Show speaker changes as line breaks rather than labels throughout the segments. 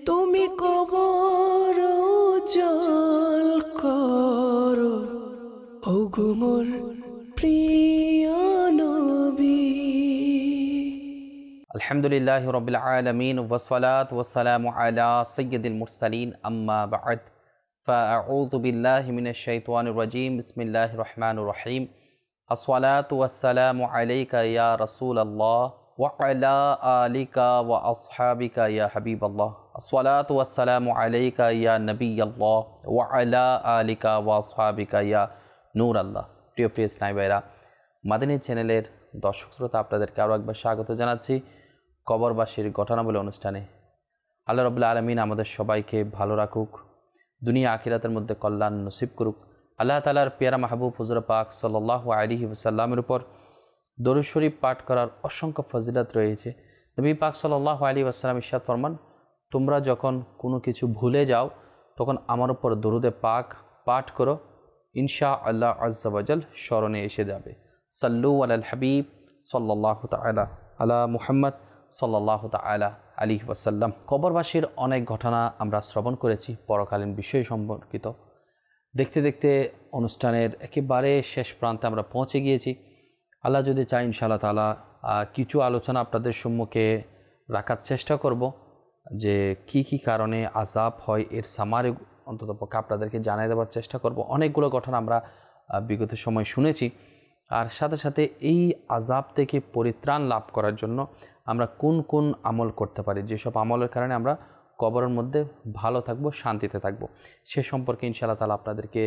তুমি কবর জল করো ওগো মোর প্রিয় নবী।
আলহামদুলিল্লাহি রাব্বিল আলামিন ওয়াসসালাতু ওয়াসসালামু আলা সাইয়্যিদিল মুরসালিন আম্মা বা'দ ফাআউযু বিল্লাহি মিনাশ শাইতানির রাজীম বিসমিল্লাহির রহমানির রহিম। আসসালাতু ওয়াসসালামু আলাইকা ইয়া রাসূলাল্লাহ ওয়া আলা আলিকা ওয়া আসহাবিকা ইয়া হাবিবাল্লাহ। আসসালাতু ওয়াসসালামু আলাইকা ইয়া নবিয়াল্লাহ ওয়া আলা আলিকা ওয়া আসহাবিকা ইয়া নূরাল্লাহ। প্রিয় ইসলামী ভাইরা, মাদানী চ্যানেলের দর্শক শ্রোতা, আপনাদেরকে আরও একবার স্বাগত জানাচ্ছি কবরবাসীর ঘটনাবলী অনুষ্ঠানে। আল্লাহ রাব্বুল আলামিন আমাদের সবাইকে ভালো রাখুক, দুনিয়া আখিরাতের মধ্যে কল্যাণ নসিব করুক। আল্লাহ তাআলার পেয়ারা মাহবুব হুজুর পাক সাল্লাল্লাহু আলাইহি ওয়াসাল্লামের উপর দরুদ শরীফ পাঠ করার অসংখ্য ফজিলত রয়েছে। নবী পাক সাল্লাল্লাহু আলাইহি ওয়াসাল্লাম ইরশাদ ফরমান, তোমরা যখন কোনো কিছু ভুলে যাও তখন আমার উপর দরুদে পাক পাঠ করো, ইনশাআল্লাহ আজ্জা ওয়া জাল স্মরণে এসে যাবে। সাল্লু আলাল হাবিব সাল্লাল্লাহু তাআলা আলা মুহাম্মদ সাল্লাল্লাহু তাআলা আলাইহি ওয়াসাল্লাম। কবরবাসীর অনেক ঘটনা আমরা শ্রবণ করেছি, পরকালীন বিষয় সম্পর্কিত। দেখতে দেখতে অনুষ্ঠানের একেবারে শেষ প্রান্তে আমরা পৌঁছে গিয়েছি। আল্লাহ যদি চাই ইনশাআল্লাহ তাআলা কিছু আলোচনা আপনাদের সম্মুখে রাখার চেষ্টা করব, যে কি কি কারণে আযাব হয় এর সামারি অন্ততপক্ষে আপনাদেরকে জানিয়ে দেওয়ার চেষ্টা করব। অনেকগুলো ঘটনা আমরা বিগত সময় শুনেছি, আর সাথে সাথে এই আযাব থেকে পরিত্রাণ লাভ করার জন্য আমরা কোন কোন আমল করতে পারি, যেসব আমলের কারণে আমরা কবরের মধ্যে ভালো থাকব, শান্তিতে থাকব, সে সম্পর্কে ইনশাআল্লাহ তাআলা আপনাদেরকে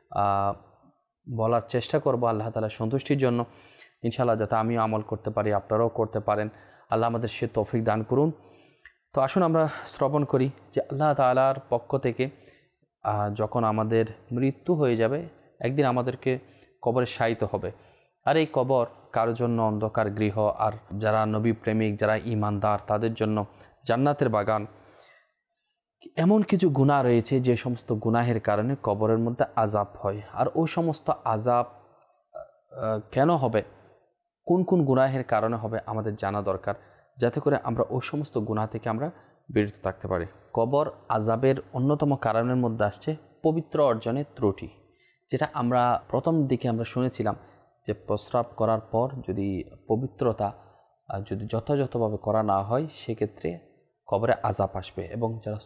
বলার চেষ্টা করব আল্লাহ তাআলার সন্তুষ্টির জন্য। ইনশাআল্লাহ যাতে আমিও আমল করতে পারি, আপনারাও করতে পারেন, আল্লাহ আমাদের সে তৌফিক দান করুন। তো আসুন আমরা শ্রবণ করি যে আল্লাহ তাআলার পক্ষ থেকে যখন আমাদের মৃত্যু হয়ে যাবে, একদিন আমাদেরকে কবরে শায়িত হবে। আর এই কবর কারোর জন্য অন্ধকার গৃহ, আর যারা নবী প্রেমিক, যারা ঈমানদার, তাদের জন্য জান্নাতের বাগান। এমন কিছু গুনাহ রয়েছে যে সমস্ত গুনাহের কারণে কবরের মধ্যে আযাব হয়, আর ওই সমস্ত আযাব কেন হবে, কোন কোন গুনাহের কারণে হবে আমাদের জানা দরকার, যাতে করে আমরা ওই সমস্ত গুনাহ থেকে আমরা বিরত থাকতে পারি। কবর আযাবের অন্যতম কারণের মধ্যে আসছে পবিত্র অর্জনের ত্রুটি, যেটা আমরা প্রথম দিকে আমরা শুনেছিলাম যে প্রস্রাব করার পর যদি পবিত্রতা যদি যথাযথভাবে করা না হয়, সেক্ষেত্রে কবরে আযাব আসবে। এবং যারা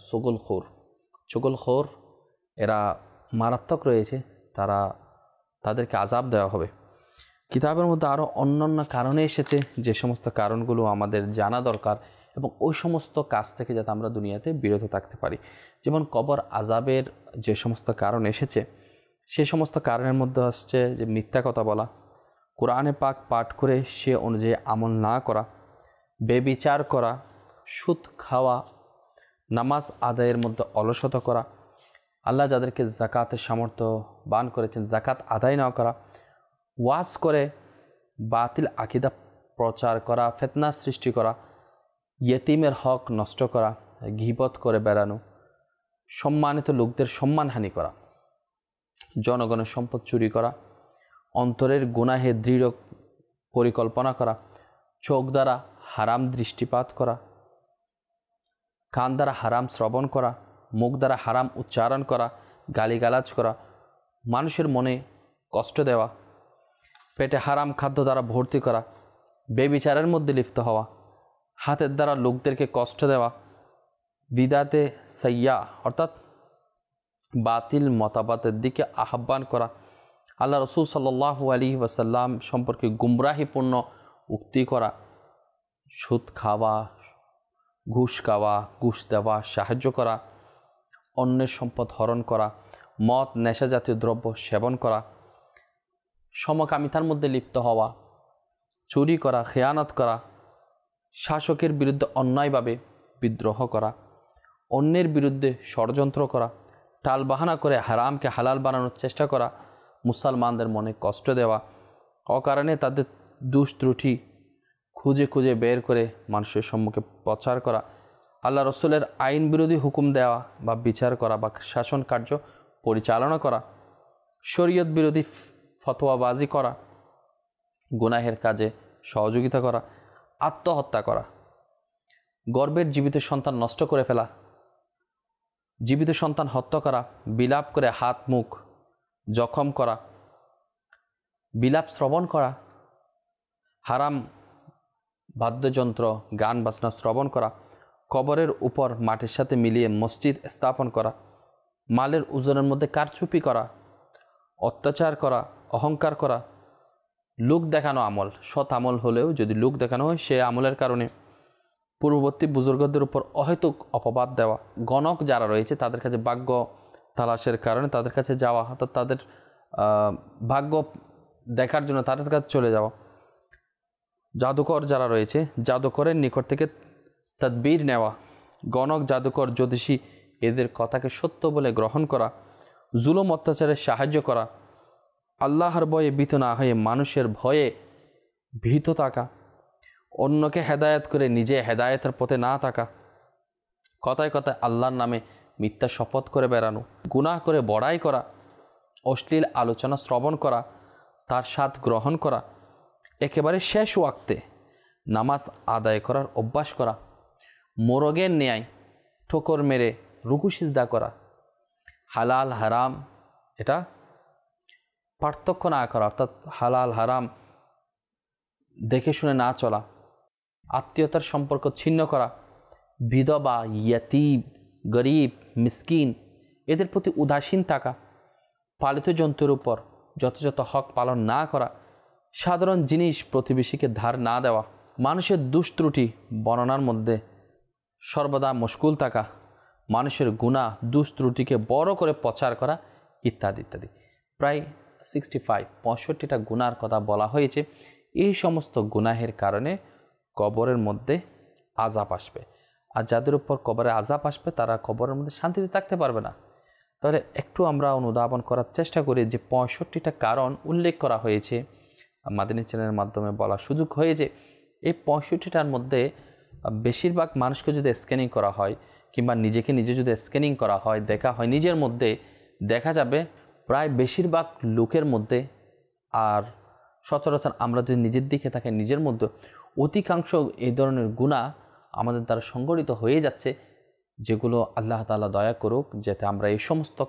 চগলখোর এরা মারাত্মক রয়েছে, তাদেরকে আযাব দেওয়া হবে। কিতাবের মধ্যে আরও অন্যান্য কারণে এসেছে, যে সমস্ত কারণগুলো আমাদের জানা দরকার, এবং ওই সমস্ত কাজ থেকে যাতে আমরা দুনিয়াতে বিরত থাকতে পারি। যেমন কবর আযাবের যে সমস্ত কারণ এসেছে, সে সমস্ত কারণের মধ্যে আসছে যে মিথ্যা কথা বলা, কোরআনে পাক পাঠ করে সে অনুযায়ী আমল না করা, বেবিচার করা, সুদ খাওয়া, নামাজ আদায়ের মধ্যে অলসতা করা, আল্লাহ যাদেরকে জাকাতের সামর্থ্য বান করেছেন জাকাত আদায় না করা, ওয়াজ করে বাতিল আকীদা প্রচার করা, ফিতনা সৃষ্টি করা, ইয়েতিমের হক নষ্ট করা, গীবত করে বেড়ানো, সম্মানিত লোকদের সম্মানহানি করা, জনগণের সম্পদ চুরি করা, অন্তরের গুনাহে দৃঢ় পরিকল্পনা করা, চোখ দ্বারা হারাম দৃষ্টিপাত করা, কান দ্বারা হারাম শ্রবণ করা, মুখ দ্বারা হারাম উচ্চারণ করা, গালিগালাজ করা, মানুষের মনে কষ্ট দেওয়া, পেটে হারাম খাদ্য দ্বারা ভর্তি করা, বেবিচারের মধ্যে লিপ্ত হওয়া, হাতের দ্বারা লোকদেরকে কষ্ট দেওয়া, বিদাতে সাইয়্যা অর্থাৎ বাতিল মতামতের দিকে আহ্বান করা, আল্লাহ রসুল সাল্লাল্লাহু আলাইহি ওয়াসাল্লাম সম্পর্কে গুমরাহিপূর্ণ উক্তি করা, সুদ খাওয়া, ঘুষ খাওয়া, ঘুষ দেওয়া, সাহায্য করা, অন্যের সম্পদ হরণ করা, মদ নেশা জাতীয় দ্রব্য সেবন করা, সমকামিতার মধ্যে লিপ্ত হওয়া, চুরি করা, খেয়ানত করা, শাসকের বিরুদ্ধে অন্যায়ভাবে বিদ্রোহ করা, অন্যের বিরুদ্ধে ষড়যন্ত্র করা, টালবাহানা করে হারামকে হালাল বানানোর চেষ্টা করা, মুসলমানদের মনে কষ্ট দেওয়া, অকারণে তাদের দোষ ত্রুটি খুঁজে খুঁজে বের করে মানুষের সম্মুখে প্রচার করা, আল্লাহ রসুলের আইন বিরোধী হুকুম দেওয়া বা বিচার করা বা শাসন কার্য পরিচালনা করা, শরীয়ত বিরোধী ফতোয়াবাজি করা, গুনাহের কাজে সহযোগিতা করা, আত্মহত্যা করা, গর্ভের জীবিত সন্তান নষ্ট করে ফেলা, জীবিত সন্তান হত্যা করা, বিলাপ করে হাত মুখ জখম করা, বিলাপ শ্রবণ করা, হারাম বাদ্যযন্ত্র গান বাজনা শ্রবণ করা, কবরের উপর মাটির সাথে মিলিয়ে মসজিদ স্থাপন করা, মালের ওজনের মধ্যে কারচুপি করা, অত্যাচার করা, অহংকার করা, লোক দেখানো আমল, সৎ আমল হলেও যদি লোক দেখানো হয় সে আমলের কারণে পূর্ববর্তী বুজুর্গদের উপর অহেতুক অপবাদ দেওয়া, গণক যারা রয়েছে তাদের কাছে ভাগ্য তালাশের কারণে তাদের কাছে যাওয়া, অর্থাৎ তাদের ভাগ্য দেখার জন্য তাদের কাছে চলে যাওয়া, জাদুকর যারা রয়েছে জাদুকরের নিকট থেকে তদবির নেওয়া, গণক জাদুকর জ্যোতিষী এদের কথাকে সত্য বলে গ্রহণ করা, জুলুম অত্যাচারের সাহায্য করা, আল্লাহর ভয়ে ভীত না হয়ে মানুষের ভয়ে ভীত থাকা, অন্যকে হেদায়েত করে নিজে হেদায়েতের পথে না থাকা, কথায় কথায় আল্লাহর নামে মিথ্যা শপথ করে বেড়ানো, গুনাহ করে বড়াই করা, অশ্লীল আলোচনা শ্রবণ করা, তার স্বাদ গ্রহণ করা, একেবারে শেষ ওয়াক্তে নামাজ আদায় করার অভ্যাস করা, মোরগের ন্যায় ঠোকর মেরে রুকু সিজদা করা, হালাল হারাম এটা পার্থক্য না করা, অর্থাৎ হালাল হারাম দেখে শুনে না চলা, আত্মীয়তার সম্পর্ক ছিন্ন করা, বিধবা ইয়াতীম গরিব মিসকিন এদের প্রতি উদাসীন থাকা, পালিত জন্তুর উপর যথাযথ হক পালন না করা, সাধারণ জিনিস প্রতিবেশীকে ধার না দেওয়া, মানুষের দুষ্ত্রুটি বর্ণনার মধ্যে সর্বদা মশগুল থাকা, মানুষের গুনাহ দুষ্ত্রুটিকে বড় করে প্রচার করা ইত্যাদি ইত্যাদি। প্রায় 65টা গুনার কথা বলা হয়েছে। এই সমস্ত গুনাহের কারণে কবরের মধ্যে আযাব আসবে, আর যাদের উপর কবরে আযাব আসবে তারা কবরের মধ্যে শান্তিতে থাকতে পারবে না। তাহলে একটু আমরা অনুধাবন করার চেষ্টা করি যে 65টা কারণ উল্লেখ করা হয়েছে, মাদিনী চ্যানেলের মাধ্যমে বলার সুযোগ হয়েছে। এই 65টার মধ্যে বেশিরভাগ মানুষকে যদি স্ক্যানিং করা হয় কিংবা নিজেকে নিজে যদি স্ক্যানিং করা হয়, দেখা হয় নিজের মধ্যে, দেখা যাবে প্রায় বেশিরভাগ লোকের মধ্যে, আর সচরাচর আমরা যদি নিজের দিকে তাকাই নিজের মধ্যে অধিকাংশ এই ধরনের গুনাহ আমাদের দ্বারা সংগঠিত হয়ে যাচ্ছে, যেগুলো আল্লাহ তাআলা দয়া করুক যাতে আমরা এই সমস্ত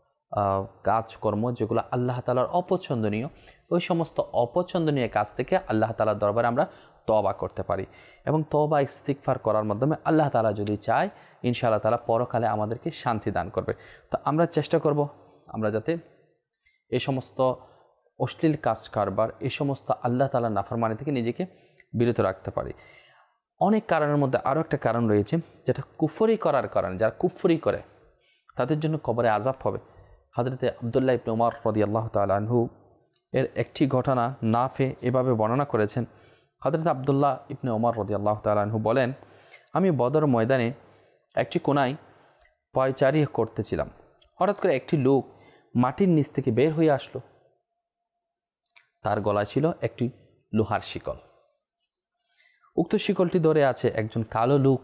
কাজকর্ম যেগুলো আল্লাহ তাআলার অপছন্দনীয়, ওই সমস্ত অপছন্দনীয় কাজ থেকে আল্লাহ তাআলার দরবারে আমরা তওবা করতে পারি, এবং তওবা ইস্তিগফার করার মাধ্যমে আল্লাহ তাআলা যদি চায় ইনশাআল্লাহ তাআলা পরকালে আমাদেরকে শান্তি দান করবে। তো আমরা চেষ্টা করব আমরা যাতে এই সমস্ত অশ্লীল কাজ কারবার, এই সমস্ত আল্লাহ তাআলার নাফরমানি থেকে নিজেকে বিরত রাখতে পারি। অনেক কারণের মধ্যে আরও একটা কারণ রয়েছে যেটা কুফরি করার কারণে, যারা কুফরি করে তাদের জন্য কবরে আযাব হবে। হযরতে আব্দুল্লাহ ইবনে উমর রাদিয়াল্লাহু তাআলা আনহু এর একটি ঘটনা নাফে এভাবে বর্ণনা করেছেন। হযরত আব্দুল্লাহ ইবনে উমর রাদিয়াল্লাহু তাআলা আনহু বলেন, আমি বদর ময়দানে একটি কোনায় পায়চারি করতেছিলাম, হঠাৎ করে একটি লোক মাটির নিচ থেকে বের হয়ে আসলো। তার গলায় ছিল একটি লোহার শিকল, উক্ত শিকলটি ধরে আছে একজন কালো লোক।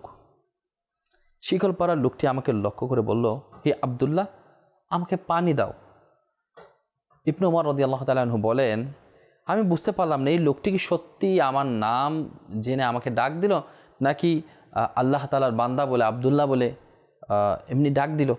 শিকল পরা লোকটি আমাকে লক্ষ্য করে বলল, হে আব্দুল্লাহ, আমাকে পানি দাও। ইবনে উমর রাদিয়াল্লাহু তাআলা আনহু বলেন, আমি বুঝতে পারলাম না এই লোকটি কি সত্যি আমার নাম জেনে আমাকে ডাক দিল, নাকি আল্লাহ তাআলার বান্দা বলে আব্দুল্লাহ বলে এমনি ডাক দিল।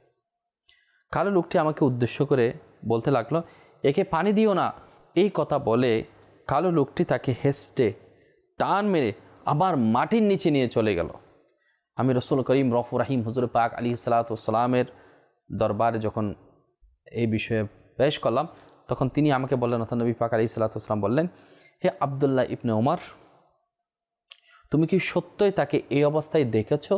কালো লোকটি আমাকে উদ্দেশ্য করে বলতে লাগলো, একে পানি দিও না। এই কথা বলে কালো লোকটি তাকে হেসটে টান মেরে আবার মাটির নিচে নিয়ে চলে গেল। আমি রসুল করিম রফুর রাহিম হুজুর পাক আলাইহিস সালাতু ওয়াস সালামের দরবারে যখন এই বিষয়ে পেশ করলাম, তখন তিনি আমাকে বললেন, অর্থাৎ নবী পাক আলাইহিস সালাতু ওয়াস সালাম বললেন, হে আব্দুল্লাহ ইবনে উমর, তুমি কি সত্যই তাকে এই অবস্থায় দেখেছ?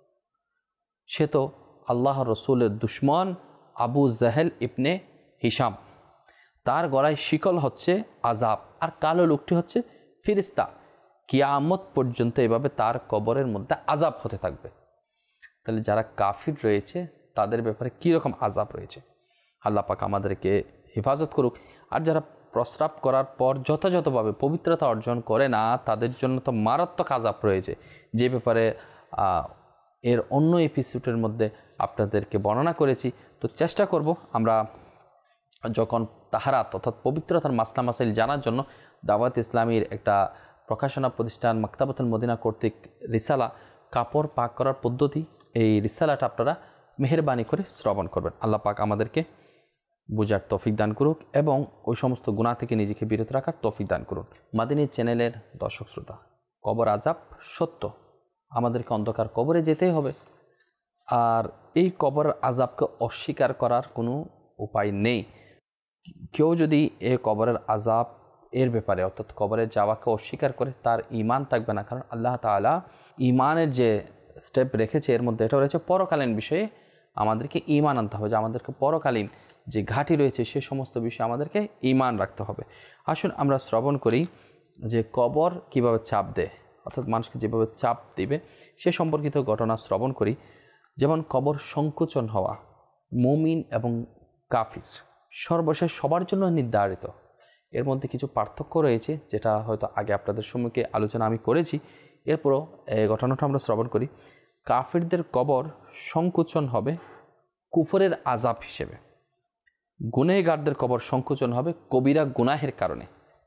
সে তো আল্লাহর রসুলের দুশমন আবু জাহেল ইবনে হিশাম। তার গলায় শিকল হচ্ছে আযাব, আর কালো লোকটি হচ্ছে ফেরেশতা। কিয়ামত পর্যন্ত এভাবে তার কবরের মধ্যে আযাব হতে থাকবে। তাহলে যারা কাফির রয়েছে তাদের ব্যাপারে কীরকম আযাব রয়েছে, আল্লাহ পাক আমাদেরকে হেফাজত করুক। আর যারা প্রস্রাব করার পর যথাযথভাবে পবিত্রতা অর্জন করে না, তাদের জন্য তো মারাত্মক আযাব রয়েছে, যে ব্যাপারে এর অন্য এপিসোডের মধ্যে আপনাদেরকে বর্ণনা করেছি। তো চেষ্টা করব আমরা যখন তাহারাত অর্থাৎ পবিত্রতার মাসলা মাসাইল জানার জন্য দাওয়াত ইসলামীর একটা প্রকাশনা প্রতিষ্ঠান মাকতাবাতুল মদিনা কর্তৃক রিসালা কাপড় পাক করার পদ্ধতি, এই রিসালাটা আপনারা মেহেরবানি করে শ্রবণ করবেন। আল্লাহ পাক আমাদেরকে বুঝার তৌফিক দান করুক এবং ওই সমস্ত গুনাহ থেকে নিজেকে বিরত রাখার তৌফিক দান করুন। মাদানী চ্যানেলের দর্শক শ্রোতা, কবর আযাব সত্য, আমাদেরকে অন্ধকার কবরে যেতেই হবে। আর এই কবরের আযাবকে অস্বীকার করার কোনো উপায় নেই। কেউ যদি এই কবরের আযাব এর ব্যাপারে অর্থাৎ কবরে যাওয়াকে অস্বীকার করে, তার ঈমান থাকবে না। কারণ আল্লাহ তাআলা ঈমানের যে স্টেপ রেখেছে এর মধ্যে এটা রয়েছে পরকালীন বিষয়ে আমাদেরকে ঈমান আনতে হবে, যে আমাদেরকে পরকালীন যে ঘাঁটি রয়েছে সে সমস্ত বিষয়ে আমাদেরকে ঈমান রাখতে হবে। আসুন আমরা শ্রবণ করি যে কবর কিভাবে চাপ দেয়, অর্থাৎ মানুষকে যেভাবে চাপ দিবে সে সম্পর্কিত ঘটনা শ্রবণ করি। যেমন কবর সংকোচন হওয়া মুমিন এবং কাফির সর্বশেষ সবার জন্য নির্ধারিত। এর মধ্যে কিছু পার্থক্য রয়েছে যেটা হয়তো আগে আপনাদের সম্মুখে আলোচনা আমি করেছি। এরপরও এই ঘটনাটা আমরা শ্রবণ করি। কাফিরদের কবর সংকোচন হবে কুফরের আযাব হিসেবে, গুনাহগারদের কবর সংকোচন হবে কবিরা গুনাহের কারণে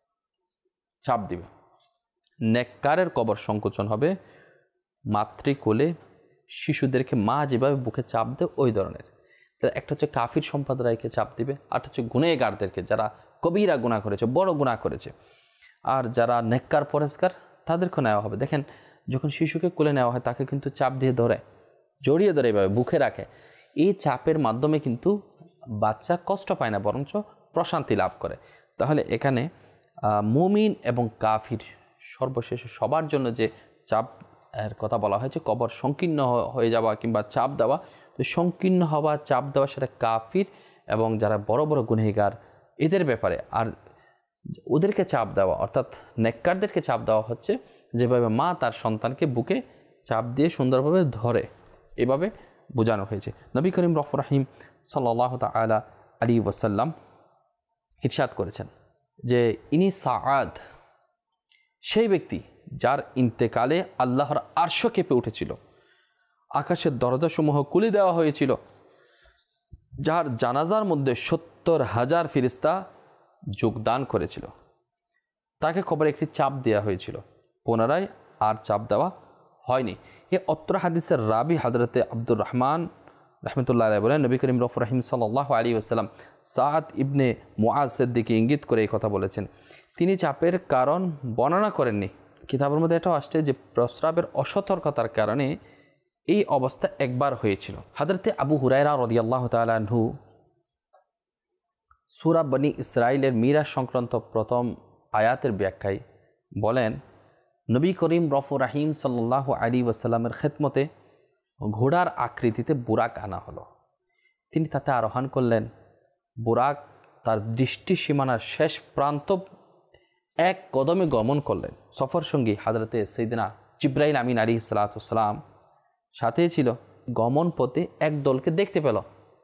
চাপ দিবে। নেককারের কবর সংকোচন হবে মাতৃকোলে শিশুদেরকে মা যেভাবে বুকে চাপ দেয় ওই ধরনের। একটা হচ্ছে কাফির সম্প্রদায়কে চাপ দিবে, আর হচ্ছে গুনাহগারদেরকে যারা কবিরা গুনাহ করেছে, বড় গুনাহ করেছে। আর যারা নেককার পরেজগার তাদেরকে নেওয়া হবে। দেখেন যখন শিশুকে কোলে নেওয়া হয় তাকে কিন্তু চাপ দিয়ে ধরে, জড়িয়ে ধরে এভাবে বুকে রাখে। এই চাপের মাধ্যমে কিন্তু বাচ্চা কষ্ট পায় না, বরঞ্চ প্রশান্তি লাভ করে। তাহলে এখানে মুমিন এবং কাফির সর্বশেষে সবার জন্য যে চাপ এর কথা বলা হয়েছে, কবর সংকীর্ণ হয়ে যাওয়া কিংবা চাপ দেওয়া, তো সংকীর্ণ হওয়া চাপ দেওয়া সেটা কাফির এবং যারা বড় বড় গুনাহগার এদের ব্যাপারে। আর ওদেরকে চাপ দেওয়া অর্থাৎ নেককারদেরকে চাপ দেওয়া হচ্ছে যেভাবে মা তার সন্তানকে বুকে চাপ দিয়ে সুন্দরভাবে ধরে, এভাবে বোঝানো হয়েছে। নবী করিম রফুর রাহিম সাল্লাল্লাহু তাআলা আলাইহি ওয়াসাল্লাম ইরশাদ করেছেন যে ইনি সাআদ, সেই ব্যক্তি যার ইন্তেকালে আল্লাহর আরশ কেঁপে উঠেছিল, আকাশের দরজাসমূহ খুলে দেওয়া হয়েছিল, যার জানাজার মধ্যে ৭০,০০০ ফেরেশতা যোগদান করেছিল। তাকে কবরে একটি চাপ দেওয়া হয়েছিল, পুনরায় আর চাপ দেওয়া হয়নি। এ অত্র হাদিসের রাবি হযরতে আব্দুর রহমান রাহমাতুল্লাহ আলাইহি বলেন, নবী করিম রফুর রাহিম সাল্লাল্লাহু আলাইহি ওয়াসাল্লাম সাআদ ইবনে মুআযের দিকে ইঙ্গিত করে এই কথা বলেছেন। তিনি চাপের কারণ বর্ণনা করেননি। কিতাবের মধ্যে এটাও আসছে যে প্রস্রাবের অসতর্কতার কারণে এই অবস্থা একবার হয়েছিল। হযরতে আবু হুরায়রা রাদিয়াল্লাহু তাআলা আনহু সূরা বনী ইসরাঈলের মিরাজ সংক্রান্ত প্রথম আয়াতের ব্যাখ্যায় বলেন, নবী করিম রফুর রাহিম সাল্লাল্লাহু আলাইহি ওয়াসাল্লামের খেদমতে ঘোড়ার আকৃতিতে বুরাক আনা হলো। তিনি তাতে আরোহণ করলেন। বুরাক তার দৃষ্টি সীমানার শেষ প্রান্ত এক কদমে গমন করলেন। সফর সঙ্গী হযরতে সাইয়েদনা জিবরাইল আমিন আলাইহিস সালাতু ওয়াস সালাম সাথে ছিল। গমন পথে এক দলকে দেখতে পেল।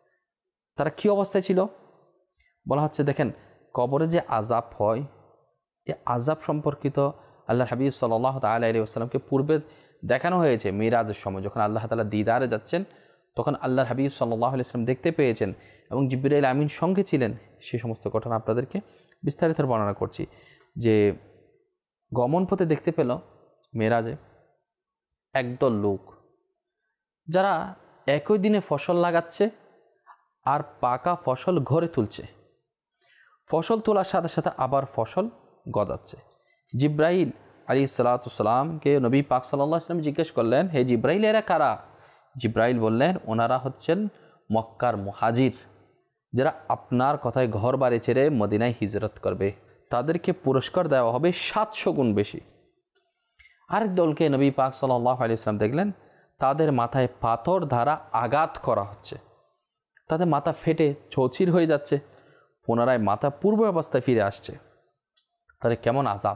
তারা কি অবস্থায় ছিল বলা হচ্ছে, দেখেন কবরে যে আযাব হয় এই আযাব সম্পর্কিত আল্লাহর হাবিব সাল্লাল্লাহু তাআলা আলাইহি ওয়াসাল্লামকে পূর্বে দেখানো হয়েছে। মিরাজের সময় যখন আল্লাহ তাআলা দিদারে যাচ্ছেন তখন আল্লাহর হাবিব সাল্লাল্লাহু আলাইহি ওয়াসাল্লাম দেখতে পেয়েছেন এবং জিবরাইল আমিন সঙ্গে ছিলেন। সেই সমস্ত ঘটনা আপনাদেরকে বিস্তারিত বর্ণনা করছি। যে গমন পথে দেখতে পেল মেরাজে একদল লোক যারা একই দিনে ফসল লাগাচ্ছে আর পাকা ফসল ঘরে তুলছে। ফসল তোলার সাথে সাথে আবার ফসল গজাচ্ছে। জিবরাইল আলাইহিস সালাতু ওয়াস সালামকে নবী পাক সাল্লাল্লাহু আলাইহি ওয়াসাল্লাম জিজ্ঞেস করলেন, হে জিবরাইল এরা কারা? জিবরাইল বললেন, ওনারা হচ্ছেন মক্কার মুহাজির, যারা আপনার কথায় ঘর বাড়ি ছেড়ে মদিনায় হিজরত করবে। তাদেরকে পুরস্কার দেওয়া হবে ৭০০ গুণ বেশি। আরেক দলকে নবী পাক সাল্লাল্লাহু আলাইহি ওয়াসাল্লাম দেখলেন, তাদের মাথায় পাথর দ্বারা আঘাত করা হচ্ছে, তাদের মাথা ফেটে চৌচির হয়ে যাচ্ছে, পুনরায় মাথা পূর্ব অবস্থায় ফিরে আসছে। তাহলে কেমন আযাব!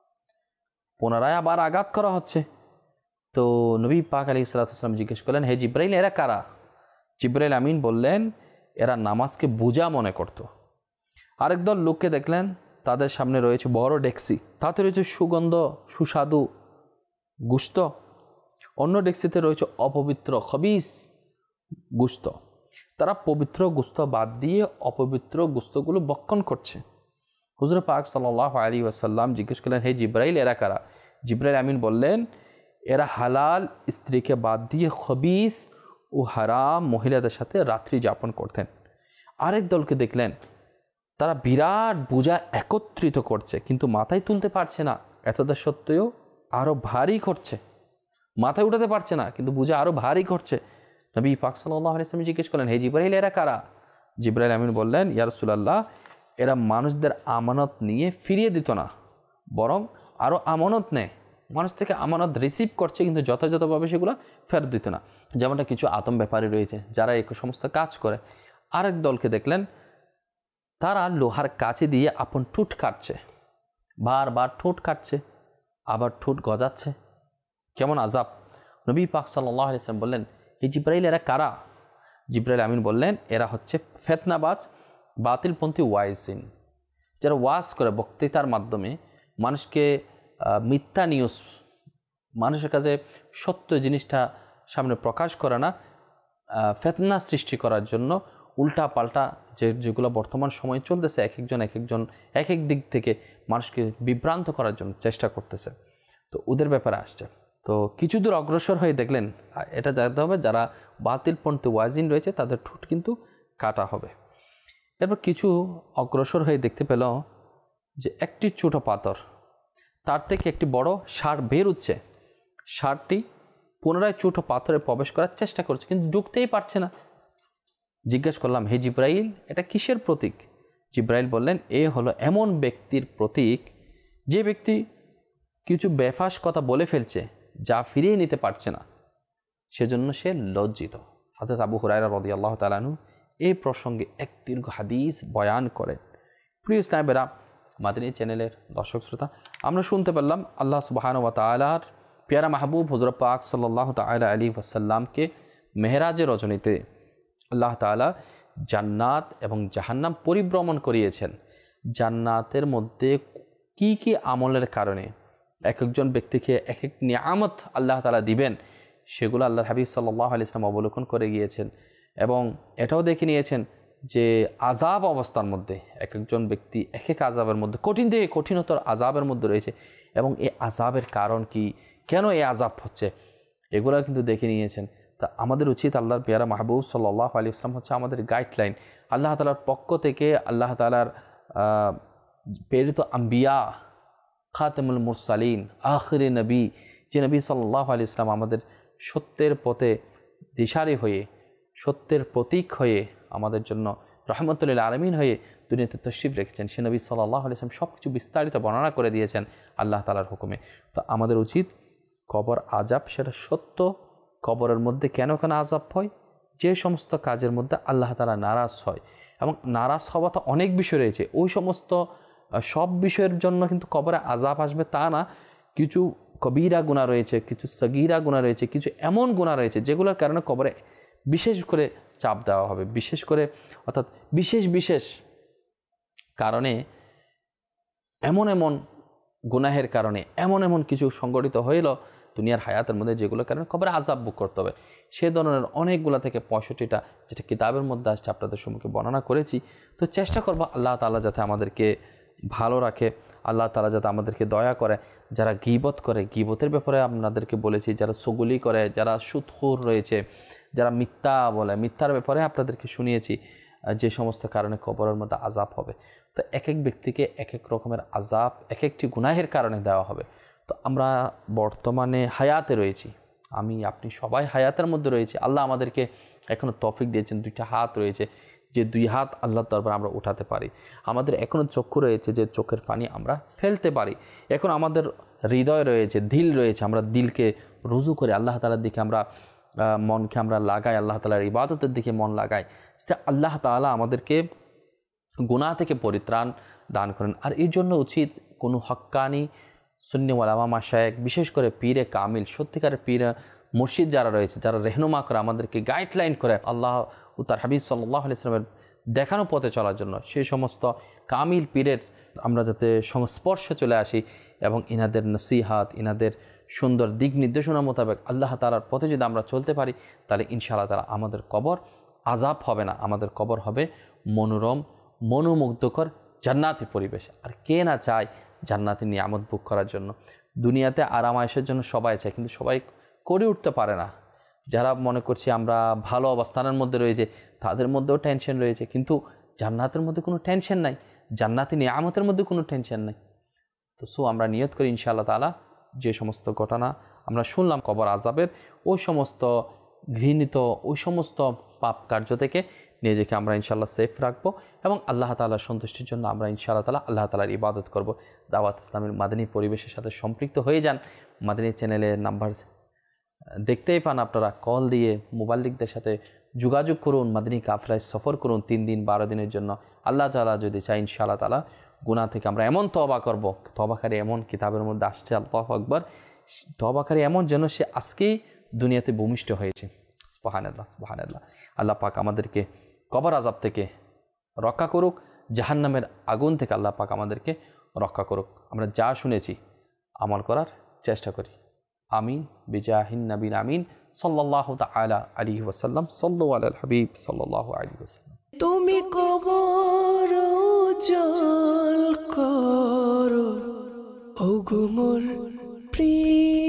পুনরায় আবার আঘাত করা হচ্ছে। তো নবী পাক আলাইহিস সালাতু ওয়াস সালাম জিজ্ঞেস করলেন, হে জিবরাইল এরা কারা? জিবরাইল আমিন বললেন, এরা নামাজকে বোঝা মনে করত। আরেক দল লোককে দেখলেন, তাদের সামনে রয়েছে বড় ডেকসি, তাতে রয়েছে সুগন্ধ সুস্বাদু গোশত, অন্য ডেকসিতে রয়েছে অপবিত্র খবিস গোশত। তারা পবিত্র গোশত বাদ দিয়ে অপবিত্র গোশতগুলো ভক্ষণ করছে। হুজুর পাক সাল্লাল্লাহু আলাইহি ওয়াসাল্লাম জিজ্ঞেস করলেন, হে জিবরাইল এরা কারা? জিবরাইল আমিন বললেন, এরা হালাল স্ত্রীকে বাদ দিয়ে খবিস ও হারাম মহিলাদের সাথে রাত্রি যাপন করতেন। আরেক দলকে দেখলেন তারা বিরাট বোঝা একত্রিত করছে কিন্তু মাথায় তুলতে পারছে না, এতটা সত্ত্বেও আরও ভারী করছে, মাথায় উঠাতে পারছে না কিন্তু বোঝা আরও ভারী করছে। নবী পাক সাল্লাল্লাহু আলাইহি ওয়াসাল্লাম জিজ্ঞেস করলেন, হে জিবরাইল, এরা কারা? জিবরাইল আমিন বললেন, ইয়া রাসূলুল্লাহ, এরা মানুষদের আমানত নিয়ে ফিরিয়ে দিত না, বরং আরও আমানত নেয়, মানুষ থেকে আমানত রিসিভ করছে কিন্তু যথাযথভাবে সেগুলো ফেরত দিত না। যেমনটা কিছু আতম ব্যাপারী রয়েছে যারা এই সমস্ত কাজ করে। আরেক দলকে দেখলেন তারা লোহার কাঁচি দিয়ে আপন ঠোঁট কাটছে, বারবার ঠোঁট কাটছে, আবার ঠোঁট গজাচ্ছে, কেমন আজাব। নবী পাক সাল্লাল্লাহু আলাইহি ওয়াসাল্লাম বললেন, হে জিবরাইল, এরা কারা? জিবরাইল আমিন বললেন, এরা হচ্ছে ফেতনাবাজ, বাতিলপন্থী ওয়াইজিন, যারা ওয়াজ করে বক্তৃতার মাধ্যমে মানুষকে মিথ্যা নিউজ, মানুষের কাছে সত্য জিনিসটা সামনে প্রকাশ করে না, ফেতনা সৃষ্টি করার জন্য উল্টা পাল্টা যেগুলো বর্তমান সময়ে চলতেছে, এক একজন এক এক দিক থেকে মানুষকে বিভ্রান্ত করার জন্য চেষ্টা করতেছে। তো ওদের ব্যাপারে আসছে। তো কিছু দূর অগ্রসর হয়ে দেখলেন এটা জানতে হবে যারা বাতিলপন্থী ওয়াজিন রয়েছে তাদের ঠোঁট কিন্তু কাটা হবে। এরপর কিছু অগ্রসর হয়ে দেখতে পেল যে একটি ছোট পাথর, তার থেকে একটি বড় ষাঁড় বের হচ্ছে। ষাঁড়টি পুনরায় ছোট পাথরে প্রবেশ করার চেষ্টা করছে কিন্তু ঢুকতেই পারছে না। জিজ্ঞেস করলাম, হে জিবরাইল, এটা কিসের প্রতীক? জিবরাইল বললেন, এ হলো এমন ব্যক্তির প্রতীক যে ব্যক্তি কিছু বেফাস কথা বলে ফেলছে যা ফিরিয়ে নিতে পারছে না, সেজন্য সে লজ্জিত। হযরত আবু হুরায়রা রাদিয়াল্লাহু তাআলা আনহু এই প্রসঙ্গে এক দীর্ঘ হাদিস বয়ান করেন। প্রিয় ইসলামেরা, মাদানী চ্যানেলের দর্শক শ্রোতা, আমরা শুনতে পারলাম আল্লাহ সুবহানাহু ওয়া তাআলার পেয়ারা মাহবুব হযরত পাক সাল্লাল্লাহু তাআলা আলাইহি ওয়াসাল্লামকে মেহরাজের রজনীতে আল্লাহ তাআলা জান্নাত এবং জাহান্নাম পরিভ্রমণ করিয়েছেন। জান্নাতের মধ্যে কি কি আমলের কারণে এক একজন ব্যক্তিকে এক এক নিয়ামত আল্লাহ তাআলা দিবেন, সেগুলো আল্লাহর হাবিব সাল্লাল্লাহু আলাইহি ওয়াসাল্লাম অবলোকন করে গিয়েছেন এবং এটাও দেখে নিয়েছেন যে আযাব অবস্থার মধ্যে এক একজন ব্যক্তি এক এক আযাবের মধ্যে কঠিন থেকে কঠিনতর আযাবের মধ্যে রয়েছে এবং এই আযাবের কারণ কি, কেন এই আযাব হচ্ছে, এগুলো কিন্তু দেখে নিয়েছেন। তা আমাদের উচিত আল্লাহর পেয়ারা মাহবুব সাল্লাল্লাহু আলাইহি ওয়াসাল্লাম হচ্ছে আমাদের গাইডলাইন। আল্লাহ তাআলার পক্ষ থেকে আল্লাহ তাআলার প্রেরিত আম্বিয়া, খাতেমুল মুরসালিন, আখিরি নবী, যে নবী সাল্লাল্লাহু আলাইহি ওয়াসাল্লাম আমাদের সত্যের পথে দিশারি হয়ে, সত্যের প্রতীক হয়ে, আমাদের জন্য রহমতুল লিল আলামিন হয়ে দুনিয়াতে তশরিফ রেখেছেন। সে নবী সাল্লাল্লাহু আলাইহি ওয়াসাল্লাম সব কিছু বিস্তারিত বর্ণনা করে দিয়েছেন আল্লাহ তাআলার হুকুমে। তো আমাদের উচিত কবর আযাব সেটা সত্য, কবরের মধ্যে কেন কেন আযাব হয়, যে সমস্ত কাজের মধ্যে আল্লাহ তাআলা নারাজ হয়, এবং নারাজ হওয়া তো অনেক বিষয় রয়েছে, ওই সমস্ত সব বিষয়ের জন্য কিন্তু কবরে আযাব আসবে তা না। কিছু কবিরা গুনাহ রয়েছে, কিছু সগীরা গুনাহ রয়েছে, কিছু এমন গুনাহ রয়েছে যেগুলোর কারণে কবরে বিশেষ করে চাপ দেওয়া হবে, বিশেষ করে অর্থাৎ বিশেষ কারণে এমন গুনাহের কারণে এমন কিছু সংগঠিত হইল দুনিয়ার হায়াতের মধ্যে যেগুলোর কারণে কবরে আযাব ভোগ করতে হবে। সে ধরনের অনেকগুলো থেকে 65টা যেটা কিতাবের মধ্যে আসছে আপনাদের সম্মুখে বর্ণনা করেছি। তো চেষ্টা করবো আল্লাহ তাআলা যাতে আমাদেরকে ভালো রাখে, আল্লাহ তাআলা যাতে আমাদেরকে দয়া করে। যারা গীবত করে, গীবতের ব্যাপারে আপনাদেরকে বলেছি, যারা চুগলি করে, যারা সুদখোর রয়েছে, যারা মিথ্যা বলে, মিথ্যার ব্যাপারে আপনাদেরকে শুনিয়েছি যে সমস্ত কারণে কবরের মধ্যে আযাব হবে। তো এক এক ব্যক্তিকে এক এক রকমের আযাব এক একটি গুনাহের কারণে দেওয়া হবে। তো আমরা বর্তমানে হায়াতে রয়েছি, আমি আপনি সবাই হায়াতের মধ্যে রয়েছি। আল্লাহ আমাদেরকে এখনও তৌফিক দিয়েছেন, 2টা হাত রয়েছে, যে 2 হাত আল্লাহর দরবারে আমরা উঠাতে পারি। আমাদের এখনও চক্ষু রয়েছে যে চোখের পানি আমরা ফেলতে পারি। এখন আমাদের হৃদয় রয়েছে, দিল রয়েছে, আমরা দিলকে রুজু করে আল্লাহ তাআলার দিকে আমরা মনকে আমরা লাগাই, আল্লাহ তাআলার ইবাদতের দিকে মন লাগাই। সেটা আল্লাহ তাআলা আমাদেরকে গুনাহ থেকে পরিত্রাণ দান করেন। আর এই জন্য উচিত কোনো হক্কানি সুন্নি ওলামা মাশায়েখ, বিশেষ করে পীরে কামিল, সত্যিকারের পীর মুর্শিদ যারা রয়েছে, যারা রেহনুমা করে, আমাদেরকে গাইডলাইন করে আল্লাহ ও তার হাবিব সাল্লাল্লাহু আলাইহি ওয়াসাল্লামের দেখানো পথে চলার জন্য, সেই সমস্ত কামিল পীরের আমরা যাতে সংস্পর্শে চলে আসি এবং ইনাদের নসিহাত, ইনাদের সুন্দর দিক নির্দেশনা মোতাবেক আল্লাহ তাআলার পথে যদি আমরা চলতে পারি, তাহলে ইনশাআল্লাহ তাআলা আমাদের কবর আযাব হবে না, আমাদের কবর হবে মনোরম, মনোমুগ্ধকর জান্নাতি পরিবেশ। আর কে না চায় জান্নাতি নিয়ামত ভোগ করার জন্য? দুনিয়াতে আরাম আয়েশের জন্য সবাই চায়, কিন্তু সবাই করে উঠতে পারে না। যারা মনে করছি আমরা ভালো অবস্থানের মধ্যে রয়েছে, তাদের মধ্যেও টেনশন রয়েছে, কিন্তু জান্নাতের মধ্যে কোনো টেনশন নাই, জান্নাতি নিয়ামতের মধ্যে কোনো টেনশন নাই। তো আমরা নিয়ত করি ইনশাআল্লাহ তাআলা যে সমস্ত ঘটনা আমরা শুনলাম কবর আযাবের, ওই সমস্ত ঘৃণিত ওই সমস্ত পাপ কার্য থেকে নিজেকে আমরা ইনশাআল্লাহ সেফ রাখবো এবং আল্লাহ তাআলার সন্তুষ্টির জন্য আমরা ইনশাআল্লাহ তাআলা আল্লাহ তাআলার ইবাদত করব। দাওয়াত ইসলামের মাদানী পরিবেশের সাথে সম্পৃক্ত হয়ে যান। মাদানী চ্যানেলের নাম্বার দেখতেই পান, আপনারা কল দিয়ে মুবাল্লিকদের সাথে যোগাযোগ করুন, মাদানী কাফেলায় সফর করুন 3 দিন 12 দিনের জন্য। আল্লাহ তাআলা যদি চাই ইনশাআল্লাহ তাআলা গুনাহ থেকে আমরা এমন তওবা করব, তওবাকারী এমন কিতাবের মধ্যে আসছে, আল্লাহু আকবার, তওবাকারী এমন যেন সে আজকেই দুনিয়াতে ভূমিষ্ঠ হয়েছে। সুবহানাল্লাহ, সুবহানাল্লাহ। আল্লাহ পাক আমাদেরকে কবর আযাব থেকে রক্ষা করুক, জাহান্নামের আগুন থেকে আল্লাহ পাক আমাদেরকে রক্ষা করুক। আমরা যা শুনেছি আমল করার চেষ্টা করি। আমিন বিজাহিন নবীন আমিন সাল্লাল্লাহু তাআলা আলাইহি ওয়াসাল্লাম। সাল্লু আলাল হাবিব সাল্লাল্লাহু আলাইহি ওয়াসাল্লাম।
তুমি কবর উজাল করো ওগো মোর প্রিয়